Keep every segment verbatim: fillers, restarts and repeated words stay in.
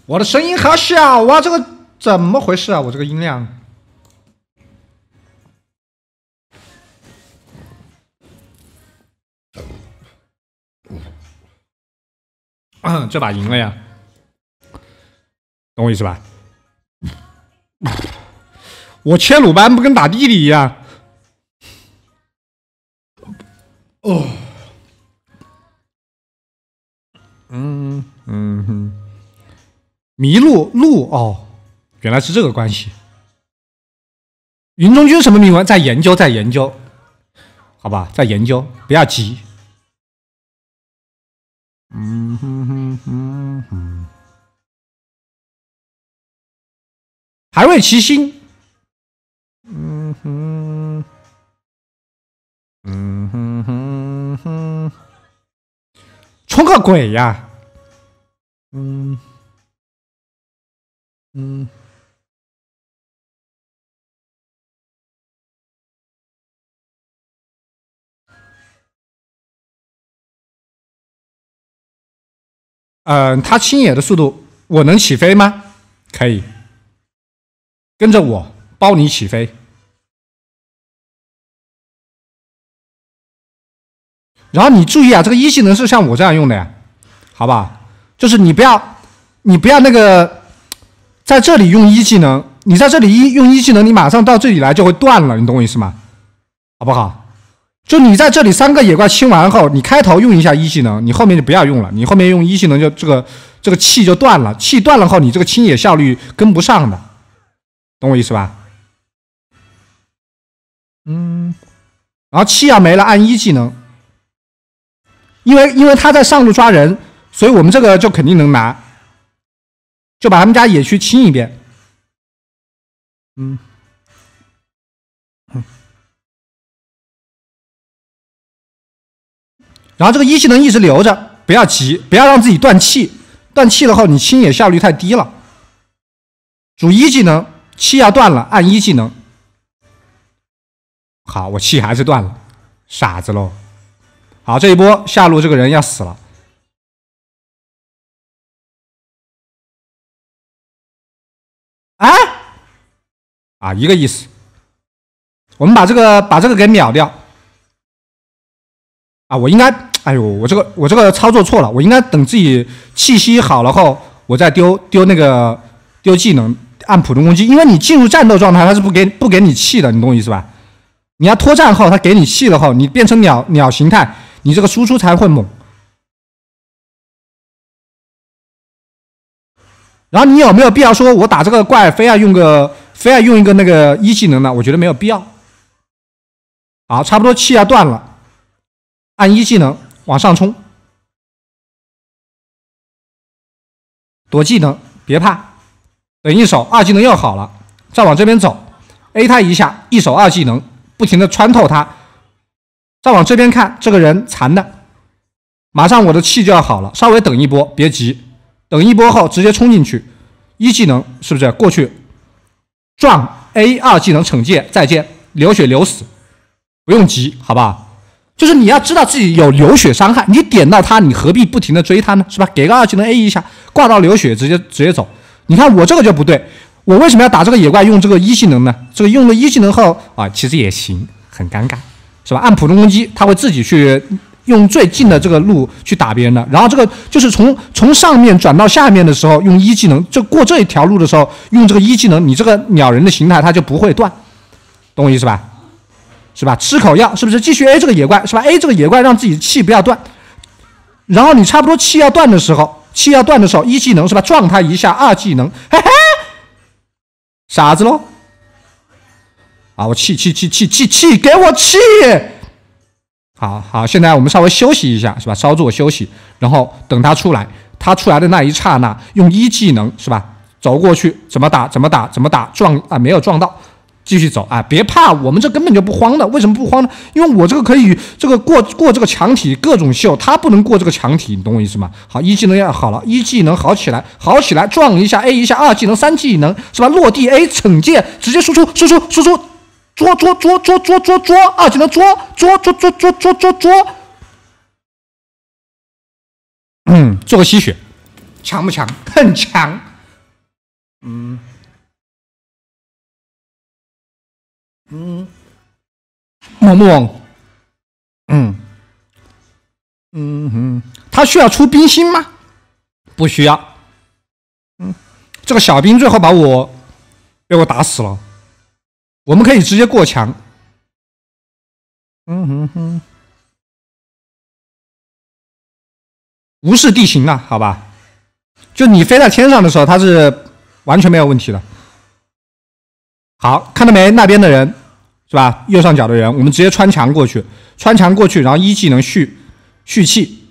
我的声音好小啊！这个怎么回事啊？我这个音量。嗯，这把赢了呀，懂我意思吧？我切鲁班不跟打弟弟一样。哦。嗯嗯哼。麋鹿鹿哦，原来是这个关系。云中君什么铭文？在研究，在研究，好吧，在研究，不要急。嗯哼哼哼哼。还未齐心。嗯哼。嗯哼哼哼。冲个鬼呀！嗯。嗯。嗯、呃，他青野的速度，我能起飞吗？可以，跟着我，包你起飞。然后你注意啊，这个一技能是像我这样用的呀，好吧？就是你不要，你不要那个，在这里用一技能，你在这里一用一技能，你马上到这里来就会断了，你懂我意思吗？好不好？就你在这里三个野怪清完后，你开头用一下一技能，你后面就不要用了。你后面用一技能就这个这个气就断了，气断了后，你这个清野效率跟不上的，懂我意思吧？嗯，然后气要没了，按一技能，因为因为他在上路抓人，所以我们这个就肯定能拿，就把他们家野区清一遍。嗯。然后这个一技能一直留着，不要急，不要让自己断气。断气了后，你清野效率太低了。主一技能，气要断了，按一技能。好，我气还是断了，傻子喽。好，这一波下路这个人要死了。哎，啊，一个意思。我们把这个把这个给秒掉。啊，我应该，哎呦，我这个我这个操作错了，我应该等自己气息好了后，我再丢丢那个丢技能，按普通攻击，因为你进入战斗状态，它是不给不给你气的，你懂我意思吧？你要脱战后，它给你气了后，你变成鸟鸟形态，你这个输出才会猛。然后你有没有必要说我打这个怪非要用个非要用一个那个一技能呢？我觉得没有必要。好，差不多气要断了。按一技能往上冲，躲技能别怕，等一手二技能又好了，再往这边走 ，A 他一下，一手二技能不停的穿透他，再往这边看，这个人残的，马上我的气就要好了，稍微等一波，别急，等一波后直接冲进去，一技能是不是过去撞 A 二技能惩戒，再见，流血流死，不用急，好不好？就是你要知道自己有流血伤害，你点到他，你何必不停的追他呢？是吧？给个二技能 A 一下，挂到流血，直接直接走。你看我这个就不对，我为什么要打这个野怪用这个一技能呢？这个用了一技能后啊，其实也行，很尴尬，是吧？按普通攻击，他会自己去用最近的这个路去打别人的。然后这个就是从从上面转到下面的时候，用一技能，就过这一条路的时候，用这个一技能，你这个鸟人的形态它就不会断，懂我意思吧？是吧？吃口药是不是？继续 A 这个野怪是吧 ？A 这个野怪让自己气不要断，然后你差不多气要断的时候，气要断的时候，一技能是吧？撞他一下，二技能，嘿嘿，傻子喽！啊，我气气气气气气，给我气！好好，现在我们稍微休息一下是吧？稍作休息，然后等他出来，他出来的那一刹那，用一技能是吧？走过去，怎么打？怎么打？怎么打？撞啊，没有撞到。继续走啊！别怕，我们这根本就不慌的。为什么不慌呢？因为我这个可以这个过过这个墙体，各种秀，他不能过这个墙体，你懂我意思吗？好，一技能要好了，一技能好起来，好起来，撞一下 A 一下，二技能三技能是吧？落地 A 惩戒，直接输出输出输出，捉捉捉捉捉捉捉，二技能捉捉捉捉捉捉捉捉，嗯，做个吸血，强不强？很强。 嗯嗯，梦梦，嗯嗯哼，他需要出兵星吗？不需要。嗯，这个小兵最后把我被我打死了。我们可以直接过墙。嗯哼哼，无视地形了，好吧？就你飞在天上的时候，它是完全没有问题的。好，看到没？那边的人是吧？右上角的人，我们直接穿墙过去，穿墙过去，然后一技能续续气。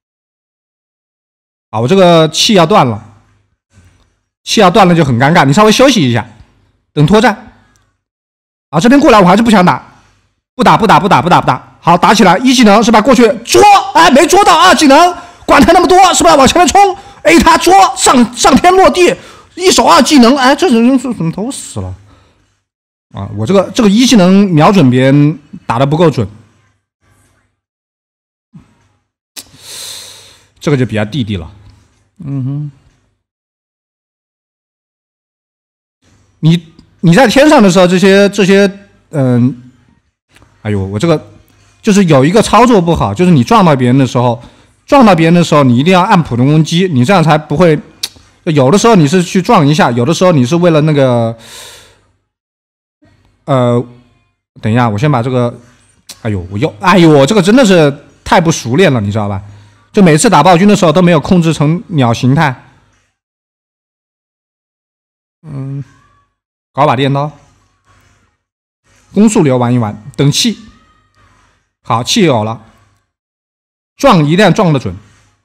啊，我这个气要断了，气要断了就很尴尬，你稍微休息一下，等脱战。啊，这边过来我还是不想打，不打不打不打不打不打。好，打起来，一技能是吧？过去捉，哎，没捉到，二技能，管他那么多是吧？往前面冲 ，A 他捉，上上天落地，一手二技能，哎，这人怎么都死了？啊，我这个这个一技能瞄准别人打的不够准，这个就比较弟弟了。嗯哼，你你在天上的时候，这些这些，嗯，哎呦，我这个就是有一个操作不好，就是你撞到别人的时候，撞到别人的时候，你一定要按普通攻击，你这样才不会。有的时候你是去撞一下，有的时候你是为了那个。呃，等一下，我先把这个，哎呦，我又，哎呦，这个真的是太不熟练了，你知道吧？就每次打暴君的时候都没有控制成鸟形态。嗯，搞把电刀，攻速流玩一玩，等气，好，气有了，撞一定要撞得准。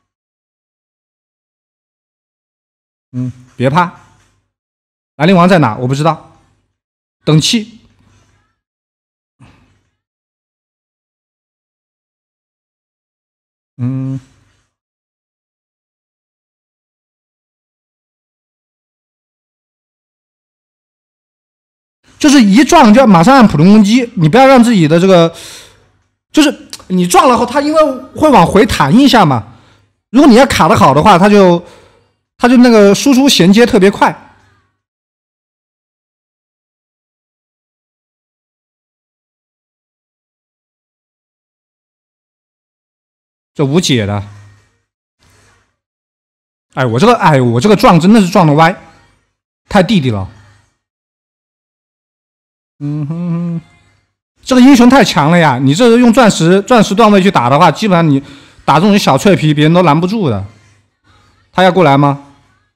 嗯，别怕，兰陵王在哪？我不知道，等气。嗯，就是一撞就要马上按普通攻击，你不要让自己的这个，就是你撞了后，它因为会往回弹一下嘛。如果你要卡得好的话，它就它就那个输出衔接特别快。这无解的。哎，我这个，哎，我这个撞真的是撞的歪，太弟弟了。嗯哼哼，这个英雄太强了呀！你这用钻石钻石段位去打的话，基本上你打这种小脆皮，别人都拦不住的。他要过来吗？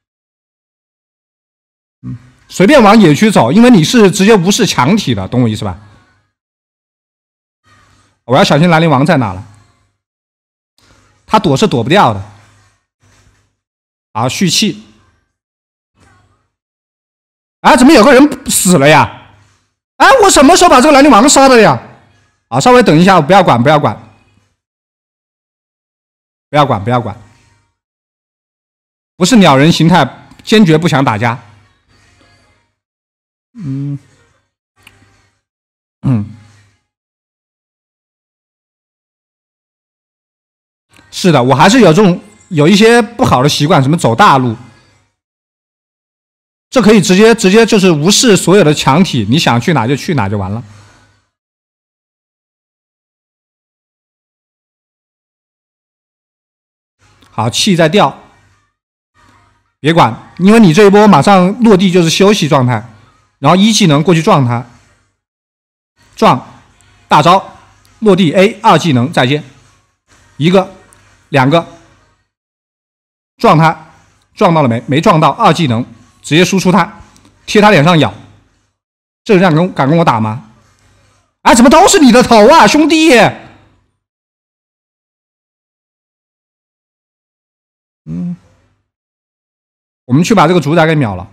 嗯，随便往野区走，因为你是直接无视强体的，懂我意思吧？我要小心兰陵王在哪了。他躲是躲不掉的。好，蓄气。啊，怎么有个人死了呀？哎，我什么时候把这个兰陵王杀的呀？啊，稍微等一下，不要管，不要管，不要管，不要管。不是鸟人形态，坚决不想打架。嗯嗯，是的，我还是有这种有一些不好的习惯，什么走大路。这可以直接直接就是无视所有的强体，你想去哪就去哪就完了。好，气在掉，别管，因为你这一波马上落地就是休息状态，然后一技能过去撞他，撞，大招，落地 A 二技能再见，一个，两个，撞他，撞到了没？没撞到，二技能。直接输出他，贴他脸上咬，这人敢跟敢跟我打吗？啊，怎么都是你的头啊，兄弟！嗯，我们去把这个主宰给秒了。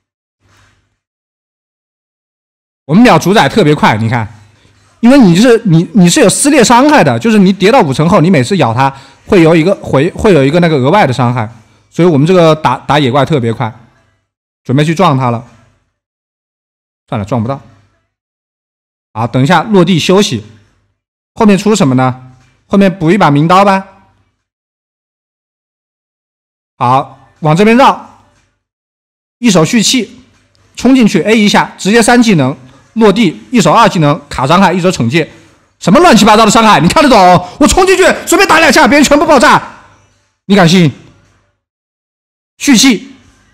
我们秒主宰特别快，你看，因为你是你你是有撕裂伤害的，就是你跌到五层后，你每次咬它会有一个回会有一个那个额外的伤害，所以我们这个打打野怪特别快。准备去撞他了，算了，撞不到。好，等一下落地休息，后面出什么呢？后面补一把名刀吧。好，往这边绕， 一手蓄气，冲进去 A 一下，直接三技能落地，一手二技能卡伤害，一手惩戒，什么乱七八糟的伤害，你看得懂？我冲进去随便打两下，别人全部爆炸，你敢信？蓄气，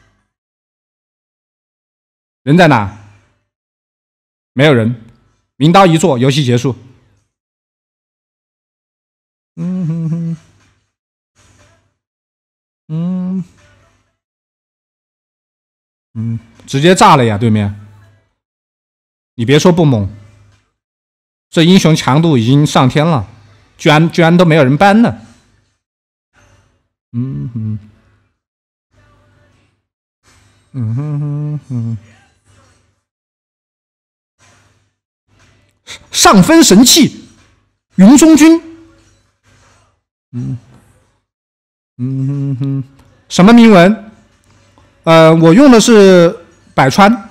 人在哪？没有人，名刀一做，游戏结束。嗯哼哼，嗯嗯，直接炸了呀，对面。你别说不猛，这英雄强度已经上天了，居然居然都没有人搬呢。嗯哼，嗯哼哼哼，上分神器，云中君。嗯嗯哼哼，什么铭文？呃，我用的是百川。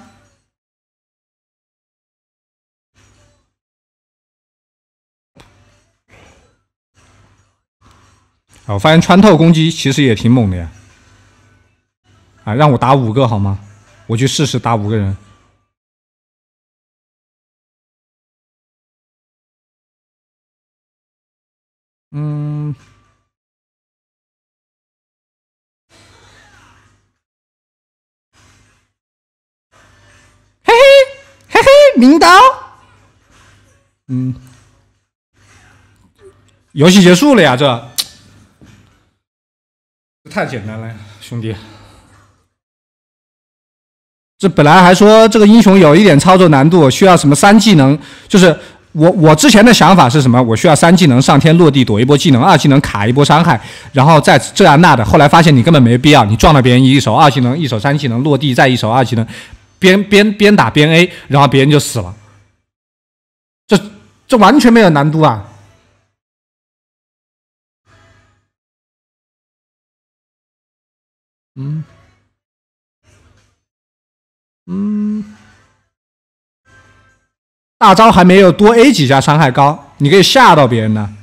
我发现穿透攻击其实也挺猛的呀！啊，让我打五个好吗？我去试试打五个人。嗯，嘿嘿嘿嘿，名刀。嗯，游戏结束了呀，这太简单了呀，兄弟。这本来还说这个英雄有一点操作难度，需要什么三技能，就是我我之前的想法是什么？我需要三技能上天落地躲一波技能，二技能卡一波伤害，然后再这样那的。后来发现你根本没必要，你撞到别人一手二技能，一手三技能落地，再一手二技能，边边边打边 A， 然后别人就死了。这这完全没有难度啊！嗯嗯。大招还没有多 A 几下伤害高，你可以吓到别人呢。